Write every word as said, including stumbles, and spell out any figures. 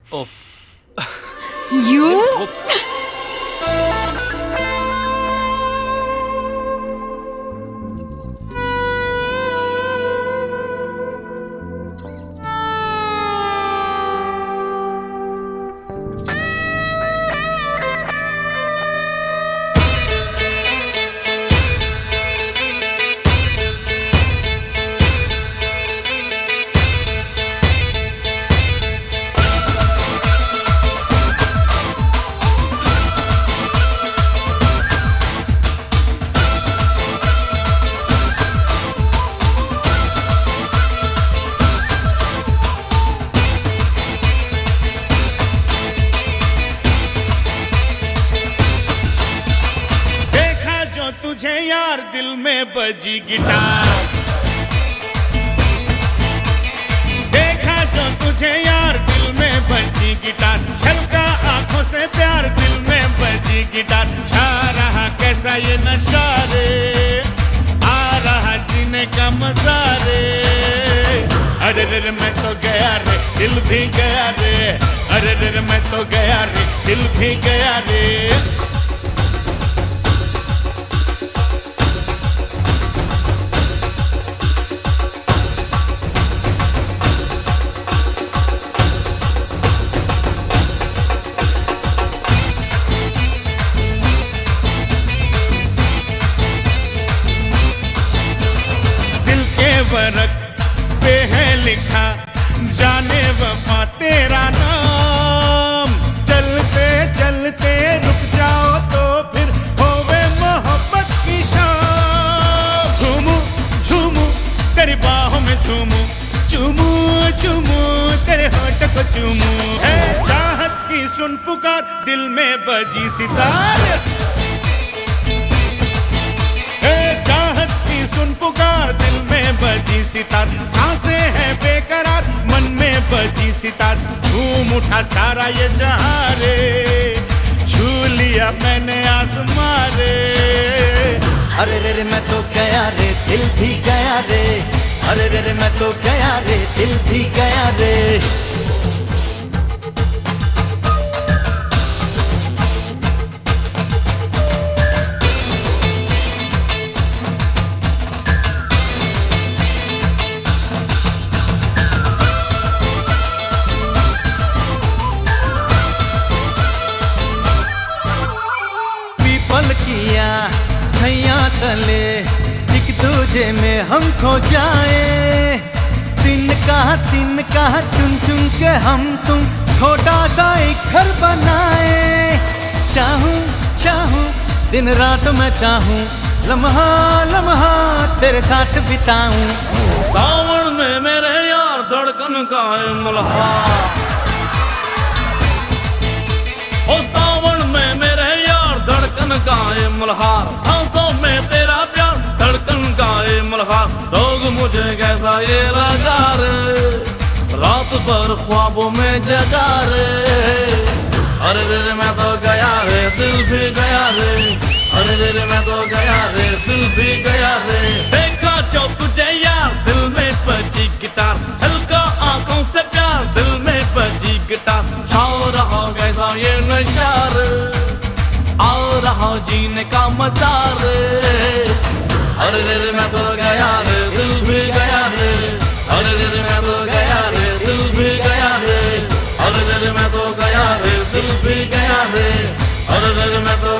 ओ you तुझे यार दिल में बजी गिटार, देखा जो तुझे यार दिल में बजी गिटार, छलका आंखों से प्यार दिल में बजी गिटार, छा रहा कैसा ये नशा रे, आ रहा जीने का मजा रे, अरे रे मैं तो गया रे दिल भी गया रे, अरे रे मैं तो गया रे दिल भी गया रे। वरक पे है लिखा जाने वफा तेरा नाम, चलते चलते रुक जाओ तो फिर होवे मोहब्बत की शाम, झूमू झूमू तेरी बाहों में झूमू, चूमू चूमू तेरे होठ को चूमू, है चाहत की सुन पुकार दिल में बजी सितार, सुन पुकार दिल में बजी सितार, सांसें हैं बेकरार मन में बजी सितार, झूम उठा सारा ये जहां रे, छू लिया मैंने आसमां रे, अरे रे रे मैं तो गया रे दिल भी गया रे, अरे रे रे मैं तो गया रे दिल भी गया रे। पल किया छैया तले एक दूजे में हम खो जाए, दिन का दिन का चुन चुन के हम तुम छोटा सा एक घर बनाए, चाहूं चाहूं दिन रात मैं चाहूं, लम्हा लम्हा तेरे साथ बिताऊं, सावन में मेरे यार धड़कन का है मल्हार, ओ सावन में मेरे धड़कन का है मल्हार, सांसों में तेरा प्यार धड़कन का है मल्हार, लोग मुझे कैसा ये लगा रे, रात भर ख्वाबों में जगा रे, अरे रे मैं तो गया रे दिल भी गया रे, अरे रे मैं तो गया रे दिल भी गया रे, देखा जो तुझे यार दिल में बजी गिटार, हल्का आंखों से प्यार दिल में बजी गिटार, छाओ रहा कैसा ये नशा रे, आ रहा जीने का मजा रे, अरे रे मैं तो गया रे दिल भी गया रे, अरे रे मैं तो गया रे दिल भी गया रे, अरे रे मैं तो गया रे दिल भी गया रे, अरे रे मैं तो